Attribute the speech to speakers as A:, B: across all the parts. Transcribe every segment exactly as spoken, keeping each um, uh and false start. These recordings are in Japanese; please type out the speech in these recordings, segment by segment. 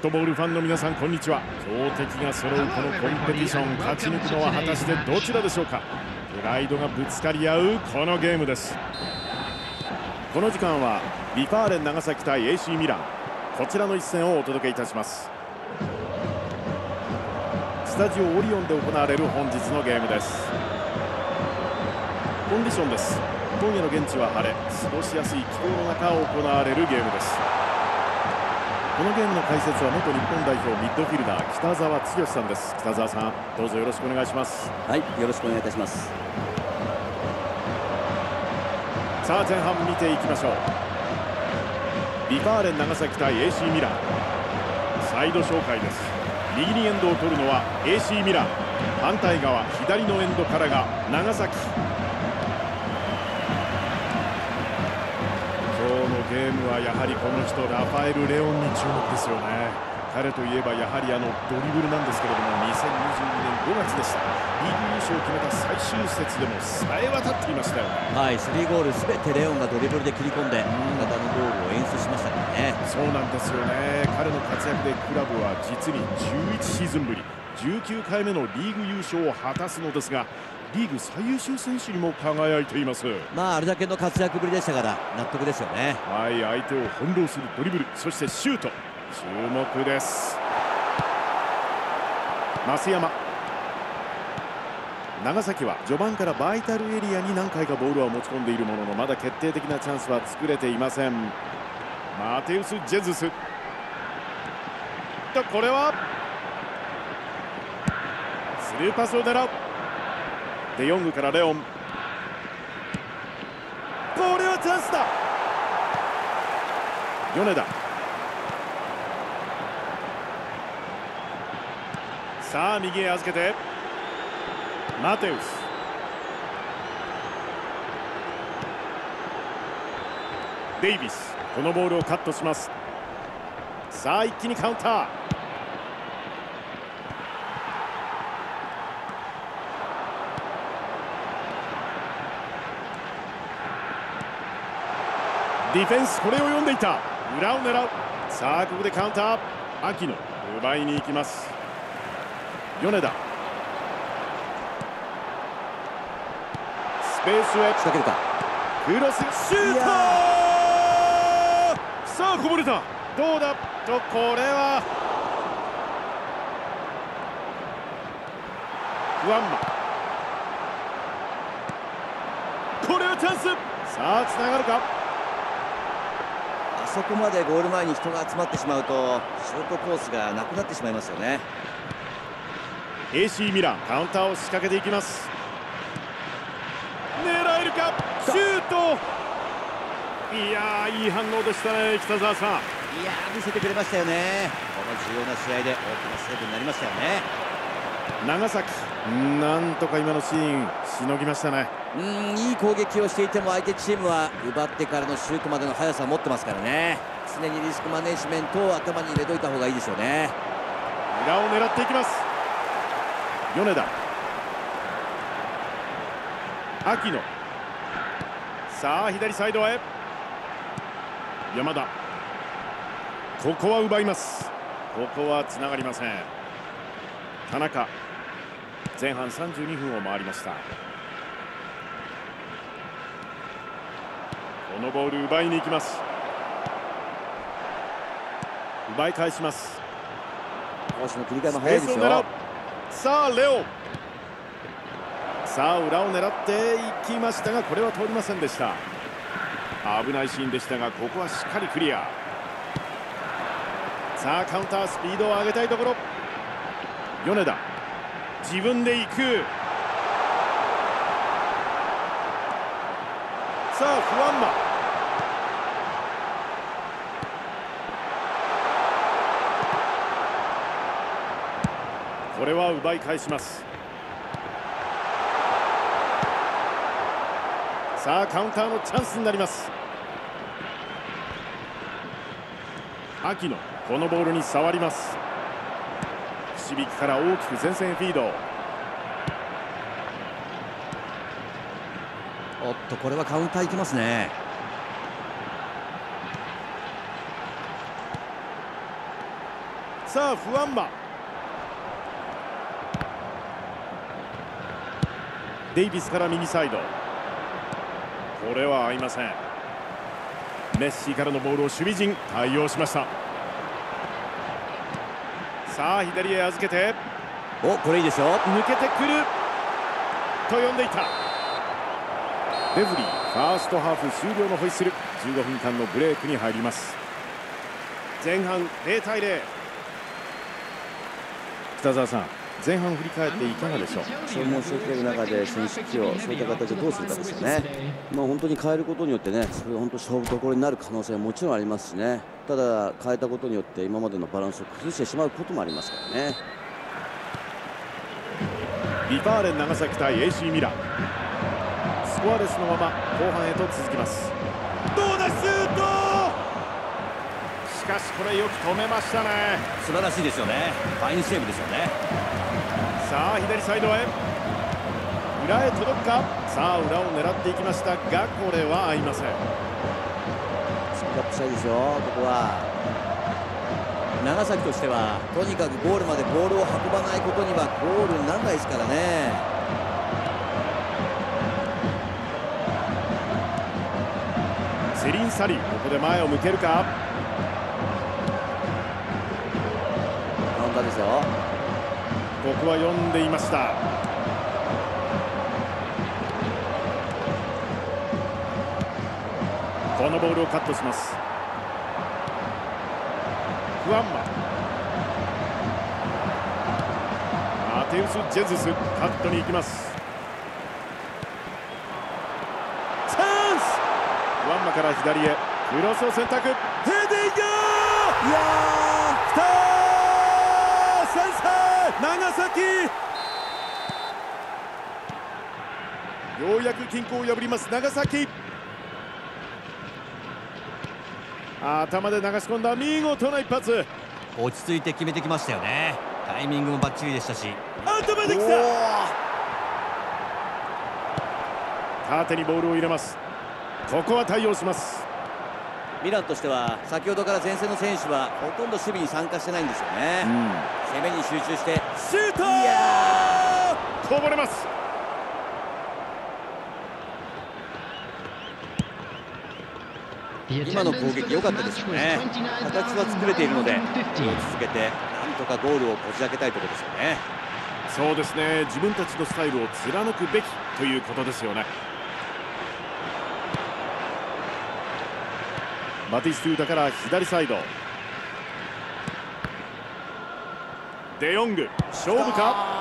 A: トボールファンの皆さん、こんにちは。強敵が揃うこのコンペティション、勝ち抜くのは果たしてどちらでしょうか。プライドがぶつかり合うこのゲームです。この時間はビファーレン長崎対 エーシー ミラン、こちらの一戦をお届けいたします。スタジオオリオンで行われる本日のゲームです。コンディションです。今夜の現地は晴れ、過ごしやすい気候の中行われるゲームです。このゲームの解説は元日本代表ミッドフィルダー北澤剛さんです。北澤さん、どうぞよろしくお願いします。
B: はい、よろしくお願いいたします。
A: さあ前半見ていきましょう。ビファーレン長崎対 エーシー ミラン、サイド紹介です。右にエンドを取るのは エーシー ミラン、反対側左のエンドからが長崎。今日のゲームはやはりこの人ラファエル・レオンに注目ですよね。彼といえばやはりあのドリブルなんですけれども、にせんにじゅうにねんごがつでしたリーグ優勝を決めた最終節でもさえ渡っていましたよね。
B: はい、スリーゴールすべてレオンがドリブルで切り込んで味方のゴールを演出しましたからね。
A: そうなんですよね。彼の活躍でクラブは実にじゅういちシーズンぶりじゅうきゅうかいめのリーグ優勝を果たすのですが、リーグ最優秀選手にも輝いています。
B: まああれだけの活躍ぶりでしたから納得ですよね。
A: はい、相手を翻弄するドリブル、そしてシュート、注目です。増山、長崎は序盤からバイタルエリアに何回かボールは持ち込んでいるものの、まだ決定的なチャンスは作れていません。マテウス・ジェズスと、これはスルーパスを狙うデヨングからレオン、これはチャンスだ。米田、さあ右へ預けてマテウス、デイビス、このボールをカットします。さあ一気にカウンター、ディフェンスこれを読んでいた。裏を狙う。さあここでカウンター、秋野奪いに行きます。米田、スペースへ
B: 仕掛けるか、
A: クロス、シュート、さあこぼれた。どうだと、これはフアンマ、これはチャンス。さあつながるか。
B: あそこまでゴール前に人が集まってしまうとシュートコースがなくなってしまいますよね。
A: エーシー ミランカウンターを仕掛けていきます。狙えるか、シュート。いやー、いい反応でしたね、北澤さん。
B: いやー、見せてくれましたよね。この重要な試合で大きなセーブになりましたよね。
A: 長崎、なんとか今のシーンしのぎましたね。
B: うん、いい攻撃をしていても相手チームは奪ってからのシュートまでの速さを持ってますからね。常にリスクマネジメントを頭に入れといた方がいいでしょうね。
A: 裏を狙っていきます。米田、秋野、さあ左サイドへ山田、ここは奪います。ここはつながりません。田中、前半さんじゅうにふんを回りました。このボール奪いに行きます。奪い返します。
B: 攻守の切り替えも早いですよ。
A: さあレオ、さあ裏を狙っていきましたが、これは通りませんでした。危ないシーンでしたが、ここはしっかりクリア。さあカウンター、スピードを上げたいところ。米田、自分で行く。さあフアンマ、これは奪い返します。さあカウンターのチャンスになります。秋野、このボールに触ります。くし引きから大きく前線フィード。
B: おっと、これはカウンターいきますね。
A: さあフアンマ、デイビスから右サイド、これは合いません。メッシからのボールを守備陣対応しました。さあ左へ預けて、
B: お、これいいですよ。
A: 抜けてくると呼んでいた。レフリー、ファーストハーフ終了のホイッスル。じゅうごふんかんのブレークに入ります。前半ゼロたいゼロ。北澤さん、前半振り返っていかがでしょう。
B: 消耗してきている中で選手起用、そういった形でどうするかですよね。まあ本当に変えることによってね、それが本当勝負どころになる可能性はもちろんありますしね。ただ変えたことによって今までのバランスを崩してしまうこともありますからね。
A: ビファーレン長崎対 エーシー ミラン。スコアレスのまま後半へと続きます。どうだシュート、しかしこれよく止めましたね。
B: 素晴らしいですよね。ファインセーブですよね。
A: さあ左サイドへ、裏へ届くか。さあ裏を狙っていきましたが、これは合いません。
B: スピードアップしたいですよ、ここは。長崎としてはとにかくゴールまでボールを運ばないことにはゴールにならないですからね。
A: セリン・サリ、ここで前を向けるか。
B: カウンターですよ。
A: ここは読んでいました。このボールをカットします。フアンマ、マテウス・ジェズス、カットに行きます。チャンス、フアンマから左へクロスを選択、ヘディング、いやー、来たー、先制、長崎、ようやく均衡を破ります長崎。頭で流し込んだ見事な一発。
B: 落ち着いて決めてきましたよね。タイミングもバッチリでしたし、
A: 頭できた。縦にボールを入れます。ここは対応します。ミランとしては先ほどから前線の選手はほとんど守備に参加してないんですよね、うん、攻めに集中してシュート、いやー、こぼれます。今の攻撃良かったですよね。形は作れているので続けてなんとかゴールをこじ開けたいところですよね。そうですね、自分たちのスタイルを貫くべきということですよね。バティストゥータから左サイド、デヨング、勝負か。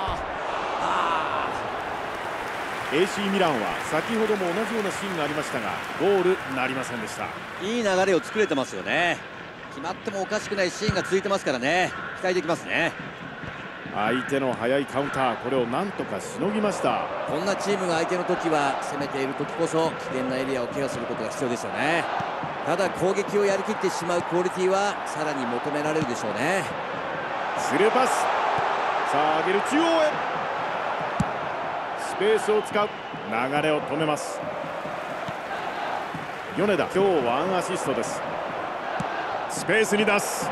A: エーシー ミランは先ほども同じようなシーンがありましたがゴールなりませんでした。いい流れを作れてますよね。決まってもおかしくないシーンが続いてますからね、期待できますね。相手の速いカウンター、これをなんとかしのぎました。こんなチームが相手の時は攻めている時こそ危険なエリアをケアすることが必要ですよね。ただ攻撃をやりきってしまうクオリティはさらに求められるでしょうね。スルーパス、さあ上げる中央へ、スペースを使う、流れを止めます。米田、今日ワンアシストです。スペースに出す、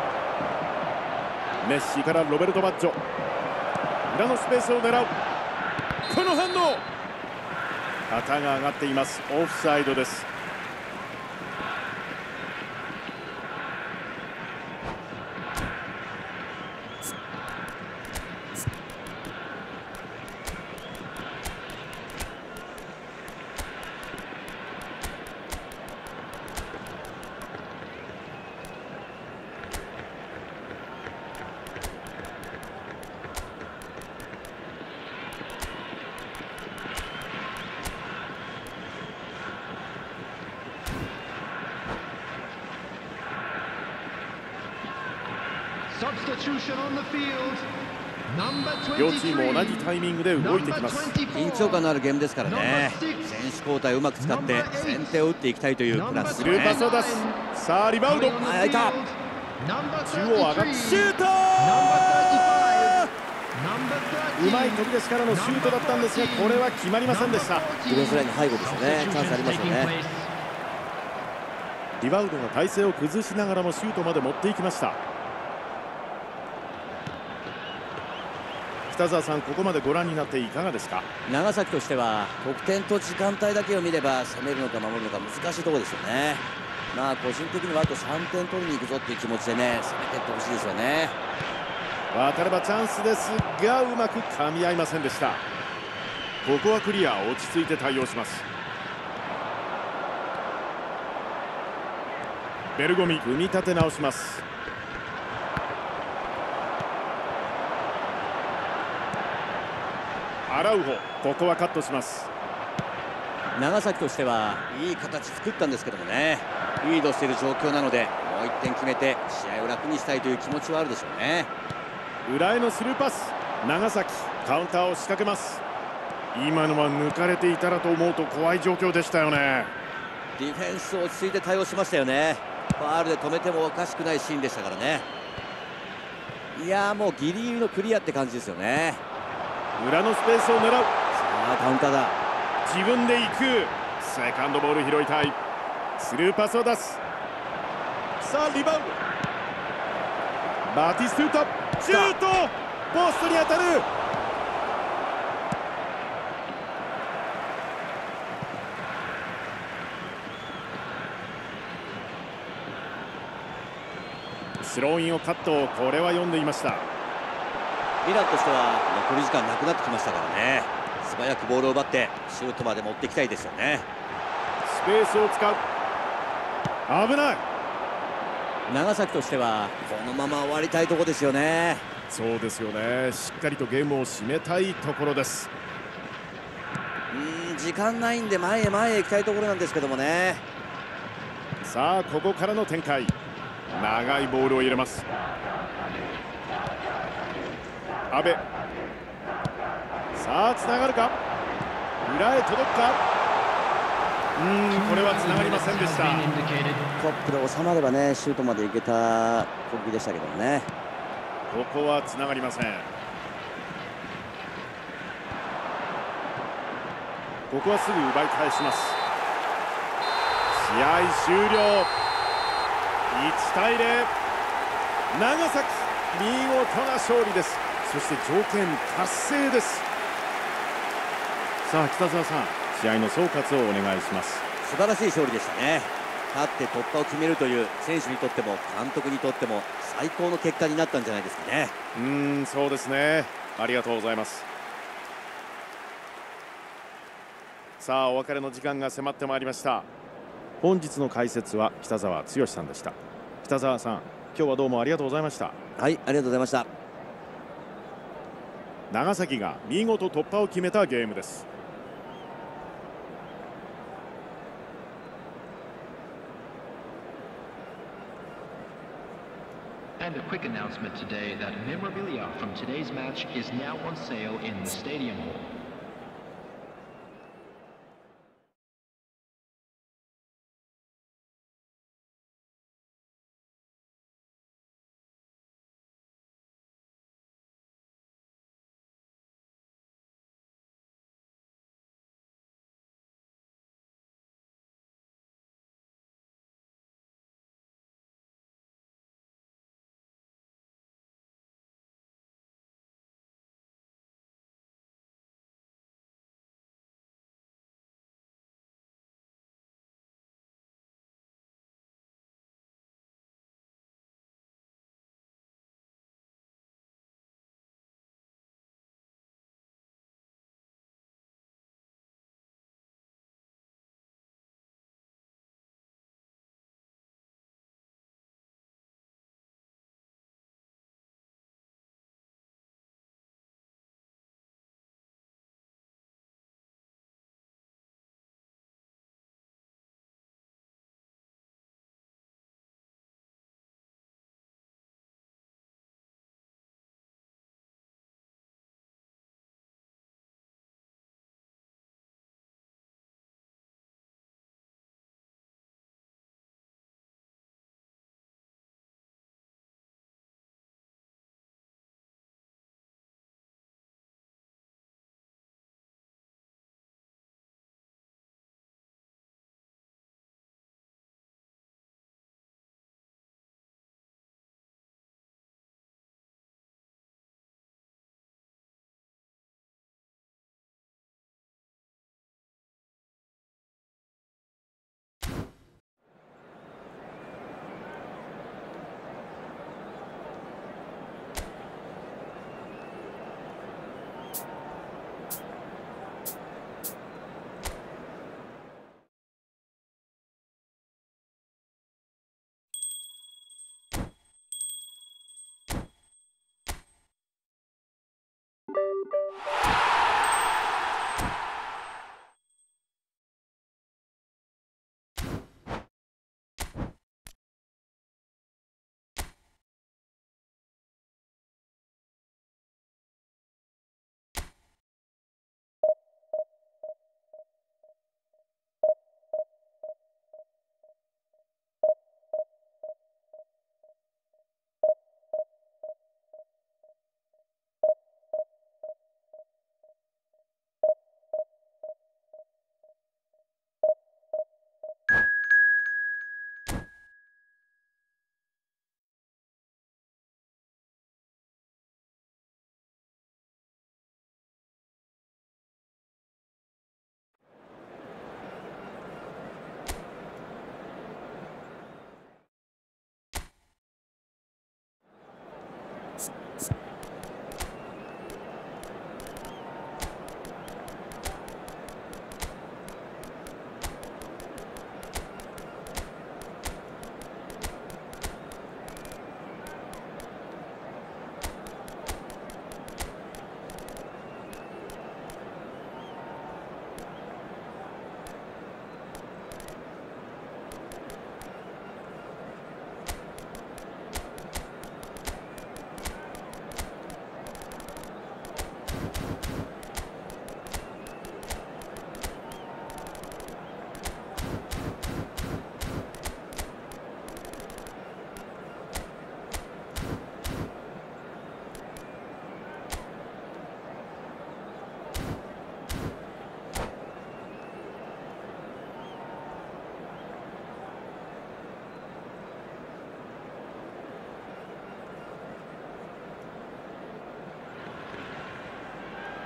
A: メッシからロベルト・バッジョ、裏のスペースを狙う、この反応、旗が上がっています。オフサイドです。両チーム同じタイミングで動いてきます。緊張感のあるゲームですからね。選手交代をうまく使って先手を打っていきたいというプラス、ね、スルーパスを出す。さあリバウンド、あ、いた、中央上がってシュート、うまい飛び出しからのシュートだったんですがこれは決まりませんでした。ディフェンスラインの背後ですよね。チャンスありますよね。リバウンドが体勢を崩しながらもシュートまで持っていきました。 北澤さん、ここまでご覧になっていかがですか？
B: 長崎としては得点と時間帯だけを見れば攻めるのか守るのか難しいところですよね。まあ個人的にはあとさんてん取りに行くぞっていう気持ちでね攻めていってほしいですよね。
A: 渡ればチャンスですがうまく噛み合いませんでした。ここはクリア、落ち着いて対応します。ベルゴミ、組み立て直します。アラウホ、ここはカットします。
B: 長崎としてはいい形作ったんですけどもね、リードしている状況なのでもういってん決めて試合を楽にしたいという気持ちはあるでしょうね。
A: 裏へのスルーパス、長崎カウンターを仕掛けます。今のは抜かれていたらと思うと怖い状況でしたよね。
B: ディフェンス落ち着いて対応しましたよね。ファールで止めてもおかしくないシーンでしたからね。いやーもうギリギリのクリアって感じですよね。
A: 裏のスペースを狙う。さ
B: あカウンターだ。
A: 自分で行く。セカンドボール拾いたい。スルーパスを出す。さあリバウンド、バティストゥータシュート、ポストに当たる。スローインをカット、これは読んでいました。
B: イランとしては残り時間なくなってきましたからね、素早くボールを奪ってシュートまで持っていきたいですよね。
A: スペースを使う。危ない。
B: 長崎としてはこのまま終わりたいところですよね。
A: そうですよね、しっかりとゲームを締めたいところです。
B: うーん時間ないんで前へ前へ行きたいところなんですけどもね。
A: さあここからの展開、長いボールを入れます。阿部、さあつながるか、裏へ届くか。うーんこれはつながりませんでした。
B: トップで収まればねシュートまで行けた攻撃でしたけどもね。
A: ここはつながりません。ここはすぐ奪い返します。試合終了。いちたいゼロ、長崎見事な勝利です。そして条件達成です。さあ北澤さん、試合の総括をお願いします。
B: 素晴らしい勝利でしたね。勝って突破を決めるという選手にとっても監督にとっても最高の結果になったんじゃないですかね。
A: うーんそうですね、ありがとうございます。さあお別れの時間が迫ってまいりました。本日の解説は北澤剛さんでした。北澤さん、今日はどうもありがとうございました。
B: はい、ありがとうございました。
A: 長崎が見事突破を決めたゲームです。
C: And a quick announcement today that memorabilia from today's match is now on sale in the stadium hall.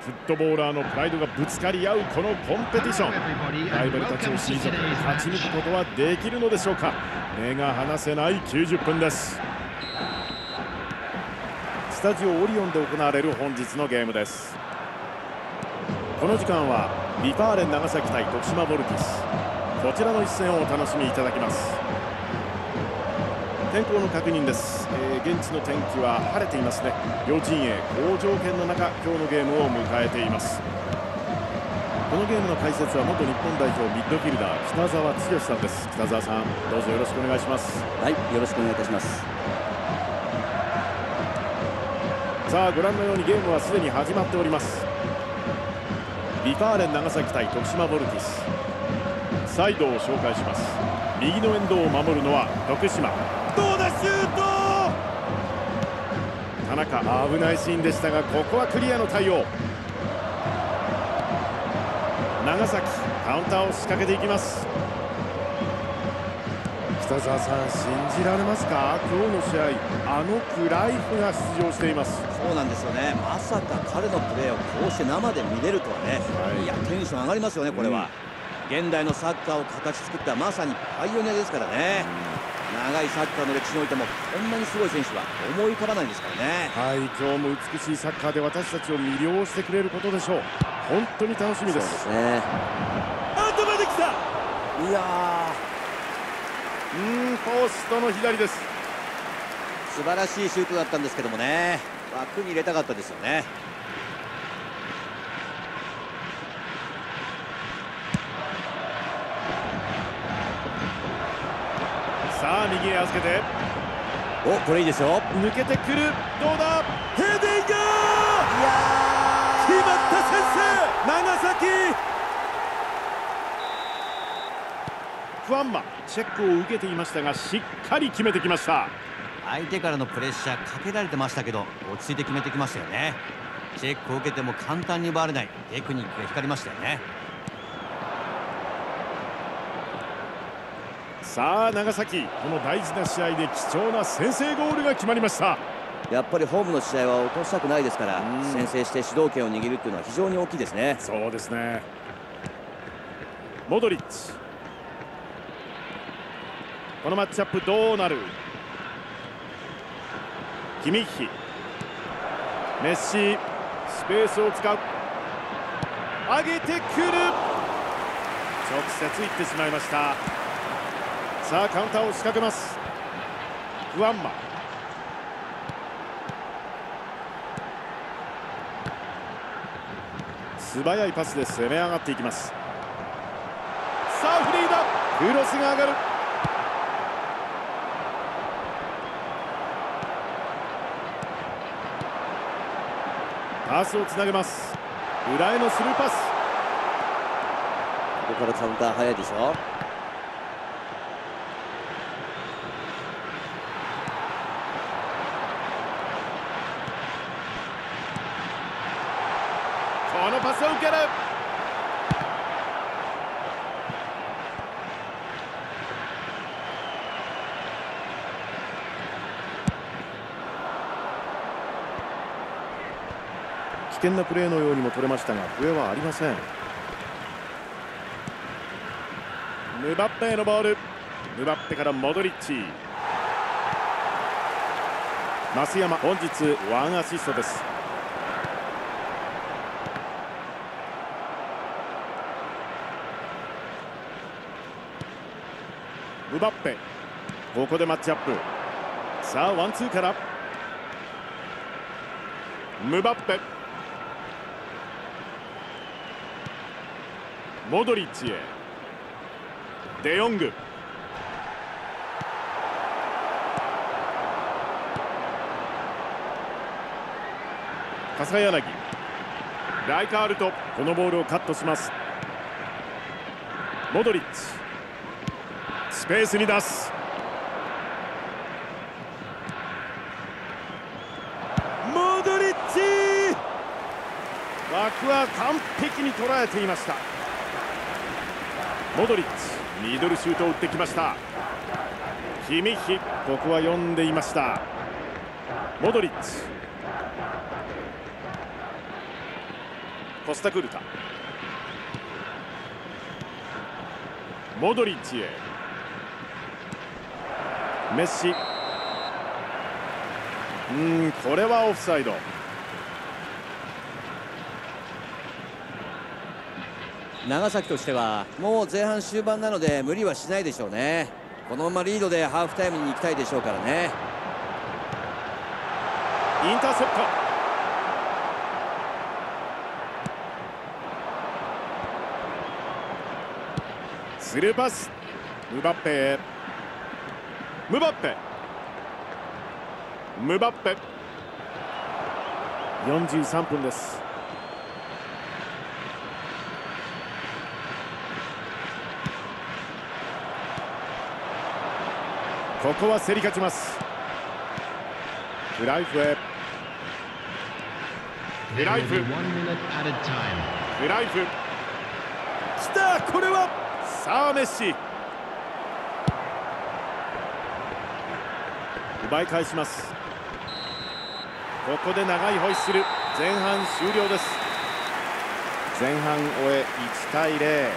A: フットボーラーのプライドがぶつかり合うこのコンペティション、ライバルたちを退け勝ち抜くことはできるのでしょうか。目が離せないきゅうじゅっぷんです。スタジオオリオンで行われる本日のゲームです。この時間はビファーレン長崎対徳島ヴォルティス、こちらの一戦をお楽しみいただきます。天候の確認です、えー、現地の天気は晴れていますね。両陣営好条件の中、今日のゲームを迎えています。このゲームの解説は元日本代表ミッドフィルダー北澤剛さんです。北澤さん、どうぞよろしくお願いします。
B: はい、よろしくお願いいたします。
A: さあ、ご覧のようにゲームはすでに始まっております。ビファーレン長崎対徳島ヴォルティス、サイドを紹介します。右のエンドを守るのは徳島。どうだ、シュート。田中、危ないシーンでしたが、ここはクリアの対応。長崎、カウンターを仕掛けていきます。北澤さん、信じられますか。今日の試合、あのクライフが出場しています。
B: そうなんですよね。まさか彼のプレーをこうして生で見れるとはね、はい、いやテンション上がりますよね。これは、うん、現代のサッカーを形作ったまさにパイオニアですからね、うん、長いサッカーの歴史においてもこんなにすごい選手は思い浮かばないですからね。
A: はい、今日も美しいサッカーで私たちを魅了してくれることでしょう。本当に楽しみです。
B: そうですね。
A: アウトまで来た。
B: いや
A: ー、うん、ポストの左です。
B: 素晴らしいシュートだったんですけどもね、枠に入れたかったですよね。
A: さあ、右へ預けて、
B: お、これいいですよ。
A: 抜けてくる。どうだ、ヘディング。いや
B: ー、
A: 決まった先生、長崎。フアンマ、チェックを受けていましたが、しっかり決めてきました。
B: 相手からのプレッシャーかけられてましたけど、落ち着いて決めてきましたよね。チェックを受けても簡単に奪われないテクニックが光りましたよね。
A: さあ、長崎、この大事な試合で貴重な先制ゴールが決まりました。
B: やっぱりホームの試合は落としたくないですから、先制して主導権を握るっていうのは非常に大きいですね。
A: そうですね。モドリッチ、このマッチアップどうなる。キミッヒ、メッシ、スペースを使う。上げてくる。直接行ってしまいました。さあ、カウンターを仕掛けます。フアンマ、素早いパスで攻め上がっていきます。さあ、フリーだ。クロスが上がる。パスをつなげます。裏へのスルーパス。
B: ここからカウンター早いでしょ。
A: このパスを受ける。危険なプレーのようにも取れましたが、笛はありません。ムバッペへのボール。ムバッペからモドリッチ。増山、本日ワンアシストです。ムバッペ、ここでマッチアップ。さあ、ワンツーからムバッペ、モドリッチへ。デヨング、笠柳、ライカールト、このボールをカットします。モドリッチ、スペースに出す。モドリッチ、枠は完璧に捉えていました。モドリッチ、ミドルシュートを打ってきました。キミッヒ、ここは読んでいました。モドリッチ、 コスタクルタ、モドリッチへ、メッシ、うーんこれはオフサイド。
B: 長崎としてはもう前半終盤なので無理はしないでしょうね。このままリードでハーフタイムに行きたいでしょうからね。
A: インターセプト、スルーパス、ムバッペへ、ムバッペ、ムバッペ、よんじゅうさんぷんです。ここは競り勝ちます。フライフへ、フライフ、フライフ、きた、これはさあメッシ、奪い返します。ここで長いホイッスル、前半終了です。前半終えいちたいゼ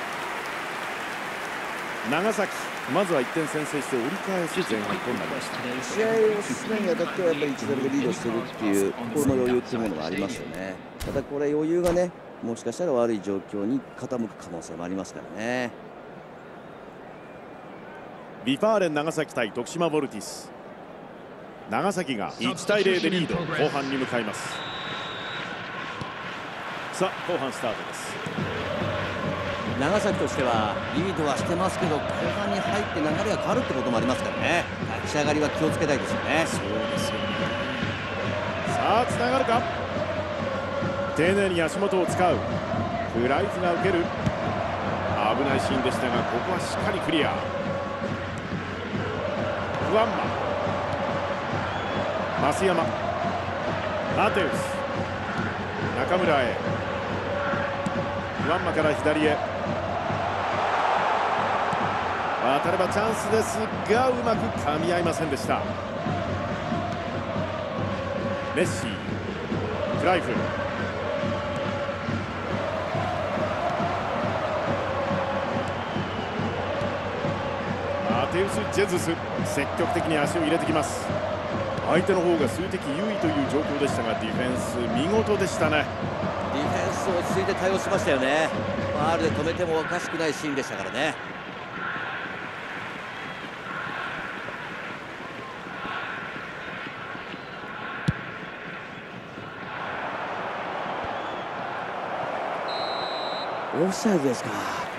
A: ロ、長崎まずはいってん先制して折り返す前半となりました。
B: 試合を進めるにあたってはやっぱりいちたいゼロでリードしているっていう心の余裕っていうものがありますよね。ただこれ余裕がね、もしかしたら悪い状況に傾く可能性もありますからね。
A: ビファーレン長崎対徳島ヴォルティス、長崎がいちたいゼロでリード、後半に向かいます。さあ後半スタートです。
B: 長崎としてはリードはしてますけど、後半に入って流れが変わるってこともありますからね。立ち上がりは気をつけたいですよね。
A: そうですよね。さあつながるか、丁寧に足元を使う、フライフが受ける、危ないシーンでしたがここはしっかりクリア。フワンマ、増山、マテウス、中村へ、フワンマから左へ、当たればチャンスですがうまく噛み合いませんでした。メッシ、クライフ、マテウス・ジェズス、積極的に足を入れてきます。相手の方が数的優位という状況でしたがディフェンス見事でしたね。
B: ディフェンス落ち着いて対応しましたよね。ファールで止めてもおかしくないシーンでしたからね。オフサイドですか。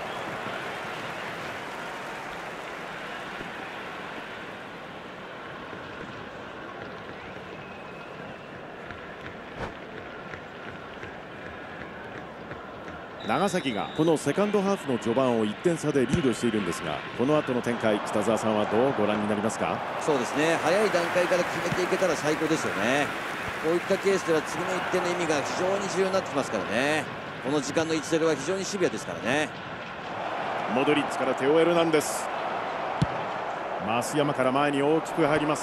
A: 長崎がこのセカンドハーフの序盤をいってん差でリードしているんですが、この後の展開、北澤さんはどうご覧になりますか？
B: そうですね、早い段階から決めていけたら最高ですよね。こういったケースでは次のいってんの意味が非常に重要になってきますからね。この時間のいちたいゼロは非常にシビアですからね。
A: モドリッチからテオ・エルナンデス、増山から前に大きく入ります。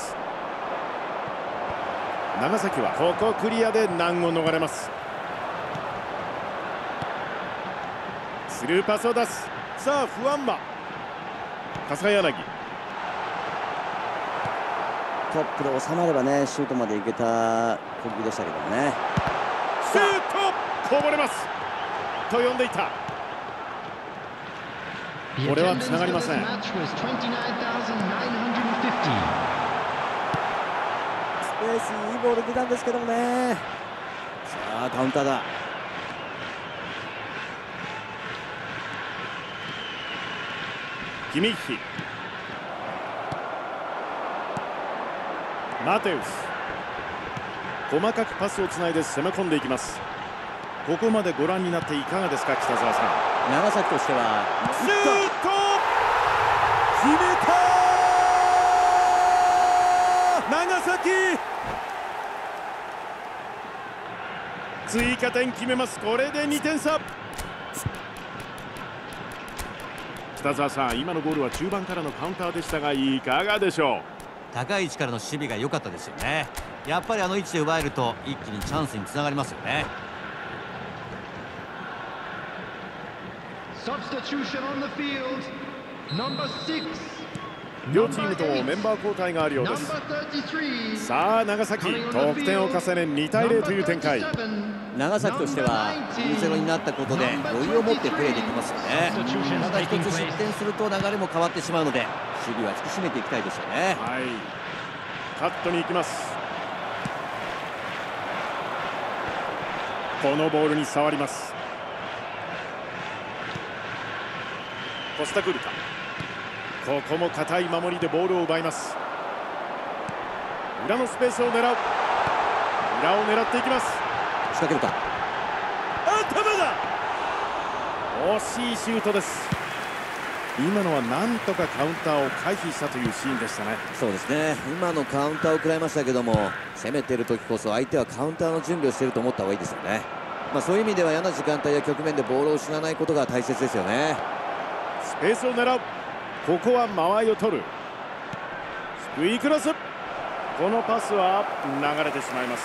A: 長崎はここクリアで難を逃れます。スルーパスを出す。さあフワンマ、笠柳、
B: トップで収まればねシュートまで行けた攻撃でしたけどね。
A: シュートこぼれますと呼んでいた。これはつながりません。スペー
B: スいいボール出たんですけどもね。さあカウンターだ。
A: キミッヒ、マテウス、細かくパスをつないで攻め込んでいきます。ここまでご覧になっていかがですか、北澤さん。
B: 長崎としては
A: シュート決めた長崎、追加点決めます。これでにてん差。北澤さん、今のゴールは中盤からのカウンターでしたがいかがでしょう？
B: 高い位置からの守備が良かったですよね。やっぱりあの位置で奪えると一気にチャンスにつながりますよね。
C: Substitution on the field. Number six.
A: 両チームともメンバー交代があるようです。さあ長崎、得点を重ねにたいゼロという展開。
B: 長崎としてはにたいゼロになったことで余裕を持ってプレーできますよね。ただ一つ失点すると流れも変わってしまうので守備は引き締めていきたいですよね。
A: はい、カットに行きます。このボールに触ります。コスタクルタ、ここも堅い守りでボールを奪います。裏のスペースを狙う。裏を狙っていきます。
B: 仕掛けるか。
A: 頭だ。惜しいシュートです。今のはなんとかカウンターを回避したというシーンでしたね。
B: そうですね、今のカウンターを食らいましたけども、攻めてる時こそ相手はカウンターの準備をしていると思った方がいいですよね。まあ、そういう意味では嫌な時間帯や局面でボールを失わないことが大切ですよね。
A: スペースを狙う。ここは間合いを取る。低いクロス。このパスは流れてしまいます。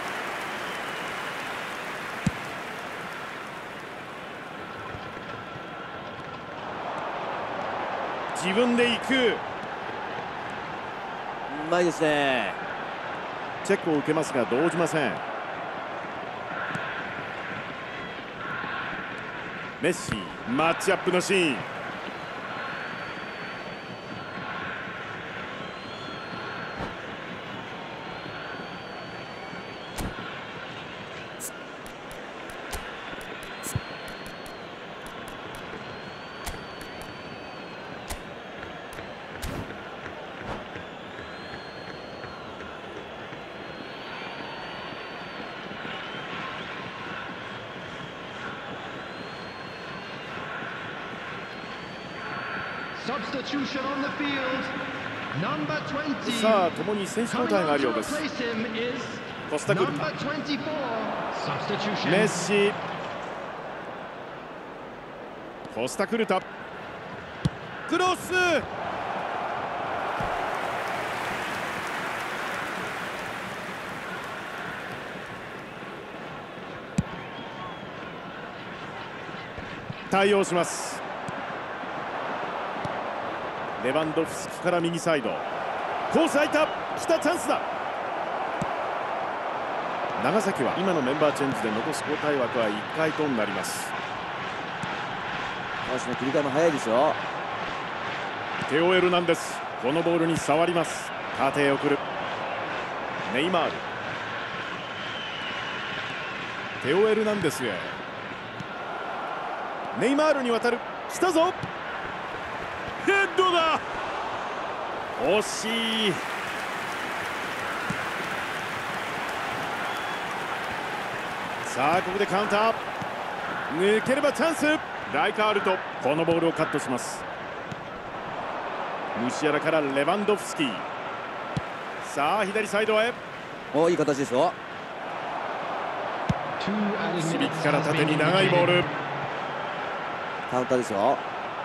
A: 自分で行く。
B: うまいですね。
A: チェックを受けますが動じません。メッシ、マッチアップのシーン。
C: Substitution on the field. Number twenty.
A: さあ共に選手交代があるようです。コスタクルタ、メッシ、コスタクルタ、クロス。対応します。レバンドフスキから右サイド、コース空いた。来たチャンスだ。長崎は今のメンバーチェンジで残す交代枠はいっかいとなります。
B: 足の切り替えも早いですよ。
A: テオ・エルナンデス、このボールに触ります。縦へ送る。ネイマール、テオ・エルナンデスへ。ネイマールに渡る。来たぞ。ヘッドだ。惜しい。さあここでカウンター。抜ければチャンス。ライカールト、このボールをカットします。ムシアラからレバンドフスキ。さあ左サイドへ。
B: お、いい形ですよ。
A: シビキから縦に長いボール。
B: カウンターですよ。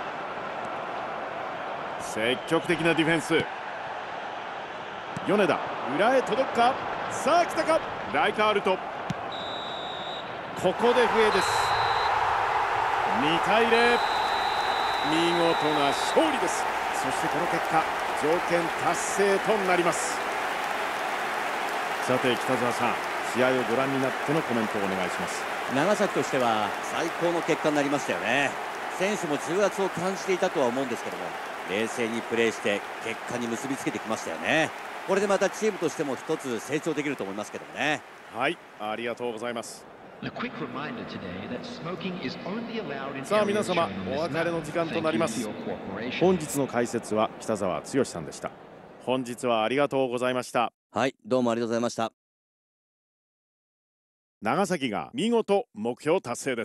A: 積極的なディフェンス。米田、裏へ届くか。さあ来たか。ライカールト、ここで笛です。にたいゼロ、見事な勝利です。そしてこの結果条件達成となります。さて北澤さん、試合をご覧になってのコメントをお願いします。
B: 長崎としては最高の結果になりましたよね。選手も重圧を感じていたとは思うんですけども、冷静にプレーして結果に結びつけてきましたよね。これでまたチームとしても一つ成長できると思いますけどね。
A: はい、ありがとうございます。さあ皆様、お別れの時間となります。本日の解説は北澤剛さんでした。本日はありがとうございました。
B: はい、どうもありがとうございました。
A: 長崎が見事目標達成です。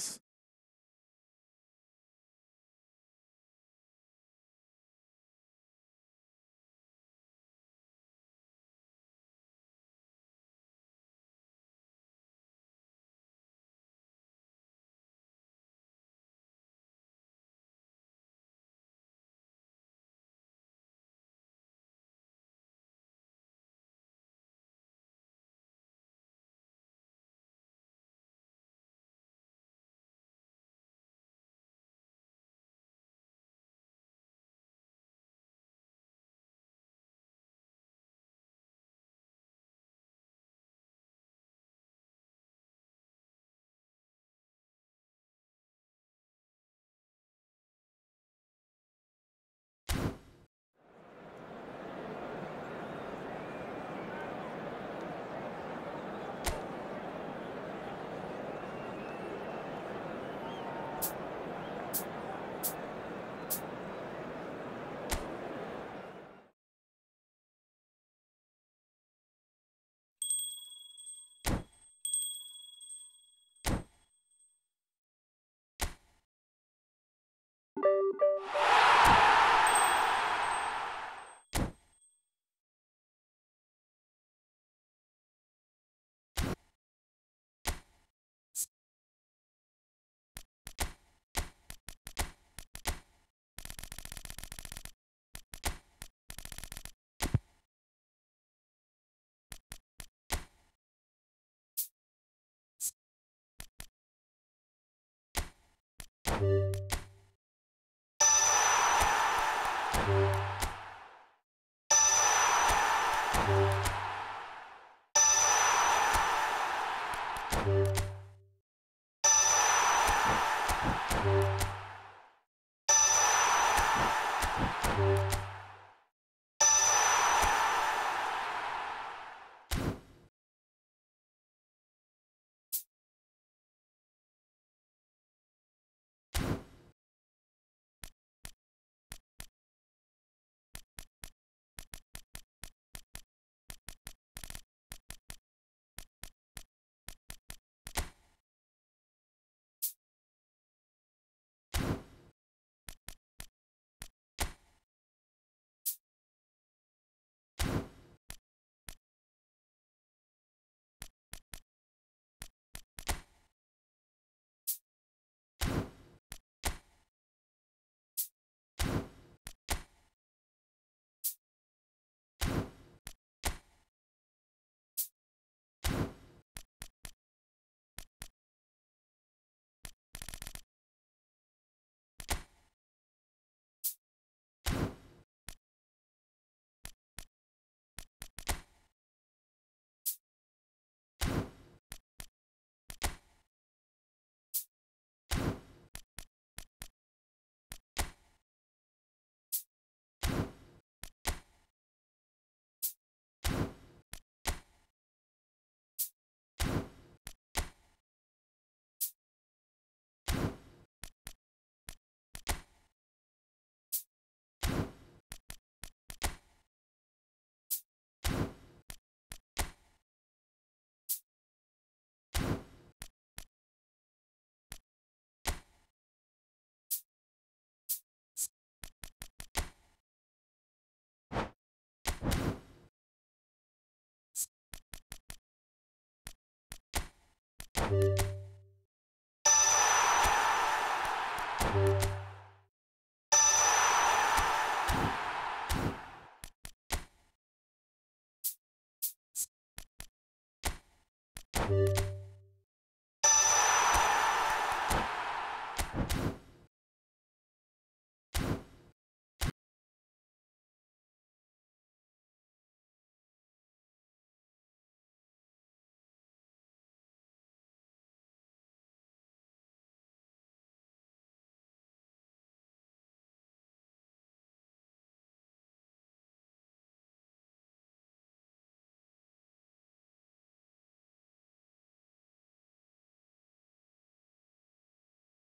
D: you